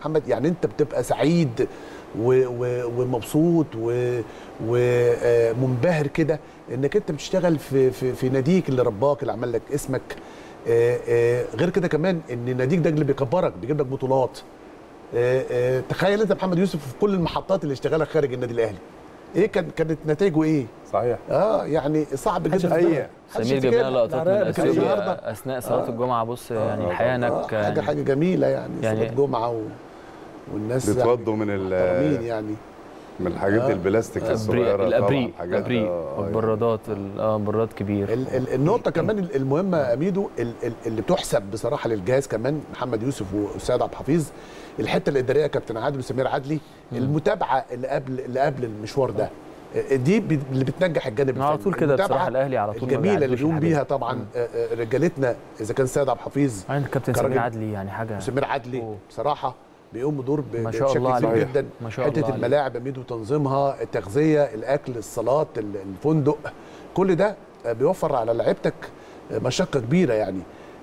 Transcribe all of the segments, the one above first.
محمد، يعني انت بتبقى سعيد ومبسوط ومنبهر كده انك انت بتشتغل في ناديك اللي رباك، اللي عمل لك اسمك. غير كده كمان ان ناديك ده اللي بيكبرك، بيجيب لك بطولات. تخيل انت محمد يوسف في كل المحطات اللي اشتغلها خارج النادي الاهلي، ايه كانت نتائجه ايه؟ صحيح. يعني صعب جدا. سمير جاب لنا لقطات من اثيوبيا اثناء صلاه الجمعه. بص يعني الحقيقه هناك حاجه جميله يعني صلاه الجمعه والناس بيتوضوا من يعني من الحاجات البلاستيك الصغيره، الابريق والبرادات. براد كبير. النقطه كمان المهمه يا ميدو اللي بتحسب بصراحه للجهاز كمان، محمد يوسف والسيد عبد الحفيظ، الحته الاداريه كابتن عادل وسمير عدلي، المتابعه اللي قبل المشوار ده، دي اللي بتنجح الجانب الفني على طول كده بصراحه. الاهلي على طول الجميله اللي بيقوم بيها طبعا رجالتنا، اذا كان السيد عبد الحفيظ كابتن سمير عدلي، يعني حاجه سمير عدلي بصراحه بيقوم بدور بشكل كبير جدا. حته الملاعب ميدو، تنظيمها، التغذيه، الاكل، الصالات، الفندق، كل ده بيوفر على لعيبتك مشقه كبيره يعني.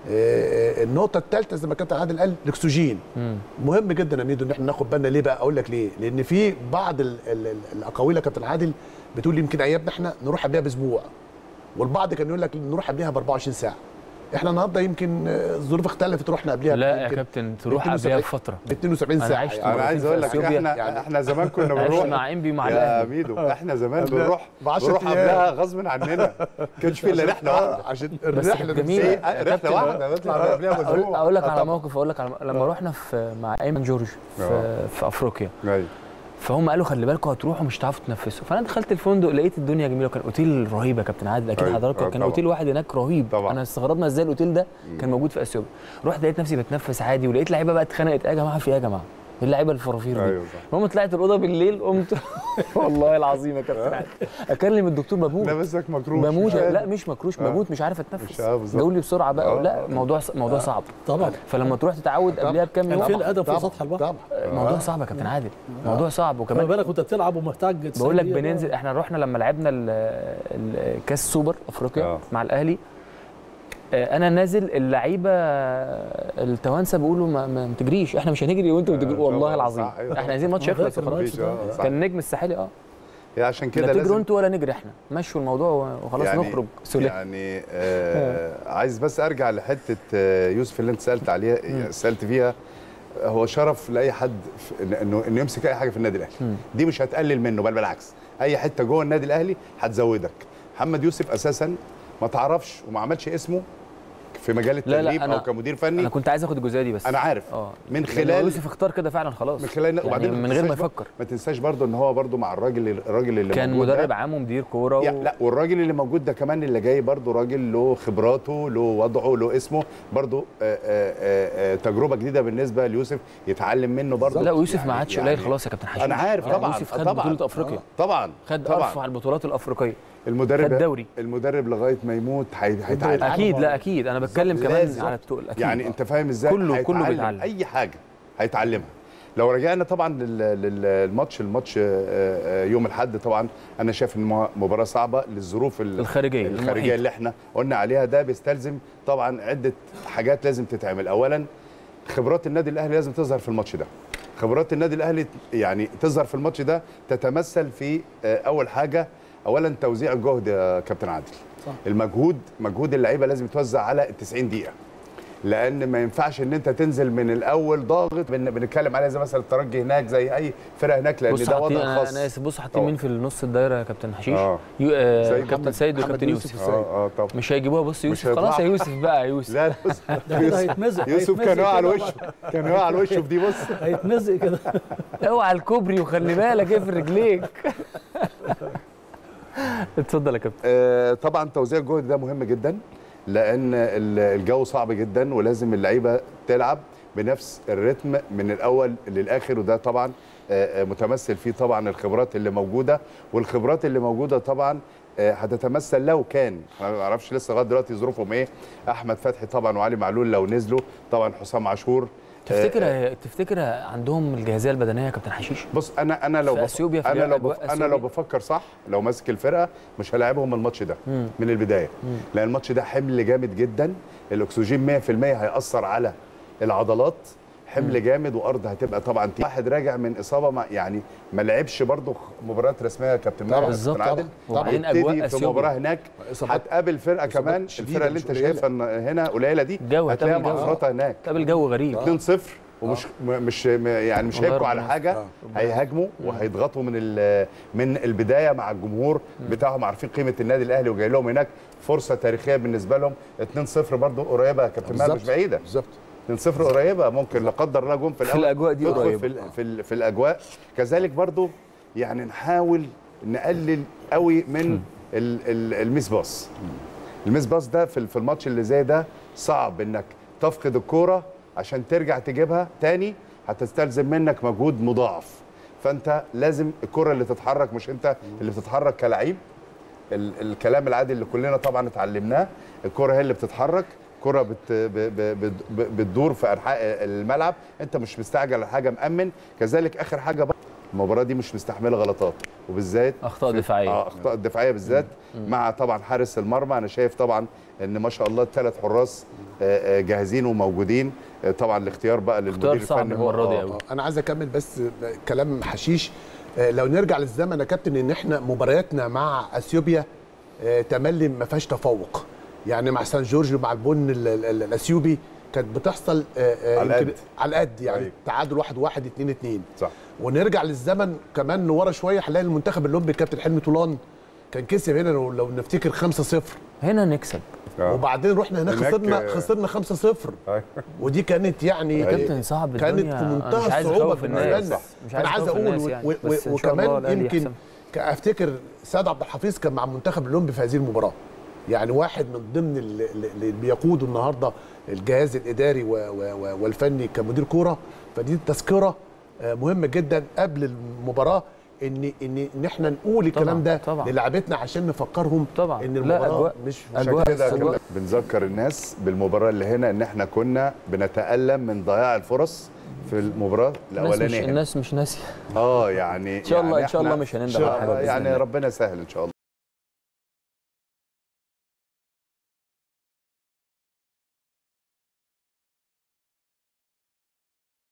النقطه الثالثه زي ما كابتن عادل قال، الاكسجين مهم جدا يا ميدو ان احنا ناخد بالنا. ليه بقى؟ اقول لك ليه. لان في بعض الاقاويل يا كابتن عادل بتقول يمكن ايامنا احنا نروح قبلها باسبوع، والبعض كان يقول لك نروح قبلها ب 24 ساعه. احنا النهارده يمكن الظروف اختلفت، رحنا قبلها لا يا كابتن تروح قبلها بفتره ب 72 ساعه. انا عايز اقول لك احنا زمان كنا بنروح مع انبي مع يا ميدو، احنا زمان بنروح قبلها غصب عننا، ما كانش في الا رحله واحده عشان الرحله جميله، رحله واحده نطلع قبلها باسبوع. اقول لك على موقف، لما رحنا مع ايمن جورج في افريقيا، فهم قالوا خلي بالكم هتروحوا مش هتعرفوا تنفسوا. فانا دخلت الفندق لقيت الدنيا جميله، وكان اوتيل رهيب يا كابتن عادل، اكيد حضرتك كان اوتيل واحد هناك رهيب طبعا. انا استغربنا ازاي الاوتيل ده كان موجود في اثيوبيا. رحت لقيت نفسي بتنفس عادي، ولقيت لعيبه بقى اتخانقت، يا جماعه في ايه يا جماعه؟ اللعيبه الفرافير دي. المهم طلعت الاوضه بالليل، قمت والله العظيم يا كابتن عادل اكلم الدكتور بموت. نفسك مكروش؟ بموت. لا مش مكروش، بموت مش عارف اتنفس. جاوا لي بسرعه بقى. لا موضوع صعب طبعا. فلما تروح تتعود قبلها بكام يوم. في الادب في سطح البحر موضوع صعب يا كابتن عادل، موضوع صعب. وكمان بالك وانت بتلعب ومحتاج بقول لك بننزل. احنا رحنا لما لعبنا الكاس سوبر افريقيا مع الاهلي، انا نازل، اللعيبه التوانسه بيقولوا ما تجريش، احنا مش هنجري وانتوا بتجروا والله العظيم. احنا عايزين ماتش يخلص وخلاص. كان النجم الساحلي عشان كده لازم تجروا انتوا ولا نجري احنا، مشوا الموضوع وخلاص يعني نخرج سلك. يعني عايز بس ارجع لحته يوسف اللي انت سالت فيها. هو شرف لاي حد انه يمسك اي حاجه في النادي الاهلي. دي مش هتقلل منه، بل بالعكس، اي حته جوه النادي الاهلي هتزودك. محمد يوسف اساسا ما تعرفش وما عملش اسمه في مجال التدريب او كمدير فني. انا كنت عايز اخد الجزئيه دي بس انا عارف من خلال يوسف اختار كده فعلا خلاص، من خلال يعني من غير ما يفكر. ما تنساش برضه ان هو برضه مع الراجل اللي كان مدرب عام ومدير كوره لا، والراجل اللي موجود ده كمان اللي جاي برضه راجل له خبراته، له وضعه، له اسمه برضه. تجربه جديده بالنسبه ليوسف، يتعلم منه برضه. لا ويوسف ما عادش قليل خلاص يا كابتن حشيش. انا عارف طبعا. يوسف خد بطوله افريقيا طبعا، خد ارفع البطولات الافريقيه. المدرب لغايه ما يموت هيتعلم اكيد. لا اكيد انا بتكلم كمان على التقل اكيد. يعني انت فاهم ازاي؟ كله بيتعلم اي حاجه هيتعلمها. لو رجعنا طبعا للماتش يوم الاحد، طبعا انا شايف ان مباراه صعبه للظروف الخارجيه اللي احنا قلنا عليها. ده بيستلزم طبعا عده حاجات لازم تتعمل. اولا خبرات النادي الاهلي لازم تظهر في الماتش ده. خبرات النادي الاهلي يعني تظهر في الماتش ده تتمثل في اول حاجه، اولا توزيع الجهد يا كابتن عادل. صح. مجهود اللعيبه لازم يتوزع على ال 90 دقيقه، لان ما ينفعش ان انت تنزل من الاول ضاغط. بنتكلم عليها زي مثلا الترجي هناك، زي اي فرقه هناك، لان ده وضع خاص. انا اسف، بص حاطين مين في النص الدايره يا كابتن حشيش؟ كابتن سيد وكابتن يوسف. طبعا مش هيجيبوها. بص يوسف خلاص يا يوسف بقى. يوسف لا ده هيتمزق. يوسف كان واقع على وشه، كان واقع على وشه في دي. بص هيتمزق كده. اوعى الكوبري وخلي بالك ايه في رجليك. اتفضل يا كابتن. طبعا توزيع الجهد ده مهم جدا، لان الجو صعب جدا، ولازم اللعيبه تلعب بنفس الريتم من الاول للاخر. وده طبعا متمثل فيه طبعا الخبرات اللي موجوده، والخبرات اللي موجوده طبعا هتتمثل لو كان، انا ما اعرفش لسه لغايه دلوقتي ظروفهم ايه، احمد فتحي طبعا وعلي معلول لو نزلوا، طبعا حسام عاشور. تفتكر عندهم الجاهزيه البدنيه يا كابتن حشيش؟ بص انا لو بفكر صح، لو ماسك الفرقه مش هلاعبهم الماتش ده من البدايه، لان الماتش ده حمل جامد جدا. الاكسجين 100% هيأثر على العضلات، حمل جامد، وارض هتبقى طبعا واحد راجع من اصابه يعني ما لعبش برضه مباريات رسميه يا كابتن ماهر بالظبط وبعدين اجواء في مباراه هناك هتقابل فرقه كمان، الفرقه اللي انت شايفها هنا قليله دي هتلاقيها مفرطه هناك، تقابل جو غريب 2-0 ومش يعني مش هيبقوا على حاجه، هيهاجموا وهيضغطوا من البدايه مع الجمهور بتاعهم، عارفين قيمه النادي الاهلي وجاي لهم هناك فرصه تاريخيه بالنسبه لهم. 2-0 برضه قريبه يا كابتن ماهر، مش بعيده بالظبط 2-0 قريبه، ممكن لا قدر الله جون في الاول في الاجواء دي قريبه في الاجواء. كذلك برضه يعني نحاول نقلل قوي من الميس باص. الميس باص ده في الماتش اللي زي ده صعب انك تفقد الكوره عشان ترجع تجيبها تاني، هتستلزم منك مجهود مضاعف. فانت لازم الكره اللي تتحرك، مش انت اللي بتتحرك كلاعب. الكلام العادي اللي كلنا طبعا اتعلمناه، الكره هي اللي بتتحرك، كره بتدور في انحاء الملعب، انت مش مستعجل على حاجه، مأمن. كذلك اخر حاجه بقى، المباراه دي مش مستحمله غلطات، وبالذات اخطاء دفاعيه. اخطاء الدفاعيه بالذات مع طبعا حارس المرمى. انا شايف طبعا ان ما شاء الله الثلاث حراس جاهزين وموجودين. طبعا الاختيار بقى للمدير الفني المره دي قوي. انا عايز اكمل بس كلام حشيش. لو نرجع للزمن يا كابتن، ان احنا مبارياتنا مع اثيوبيا تملي ما فيهاش تفوق، يعني مع سان جورج مع البن الاثيوبي كانت بتحصل على القد يعني تعادل 1-1 2-2 صح. ونرجع للزمن كمان ورا شويه، هنلاقي المنتخب الاولمبي كابتن حلمي طولان كان كسب هنا لو نفتكر 5-0 هنا نكسب، وبعدين رحنا هناك خسرنا 5-0 ودي كانت يعني كابتن صعب، كانت في منتهى الصعوبه بالنسبه لنا. انا عايز اقول وكمان يمكن افتكر سيد عبد الحفيظ كان مع المنتخب الاولمبي في هذه المباراه، يعني واحد من ضمن اللي بيقودوا النهارده الجهاز الاداري والفني كمدير كوره. فدي تذكره مهمه جدا قبل المباراه، ان احنا نقول الكلام ده للاعبتنا عشان نفكرهم طبعا ان المباراه مش كده. بنذكر الناس بالمباراه اللي هنا ان احنا كنا بنتألم من ضياع الفرص في المباراه الاولانيه. الناس مش ناسيه يعني ان شاء الله ان شاء الله مش هنندم على حاجه، يعني ربنا يسهل ان شاء الله.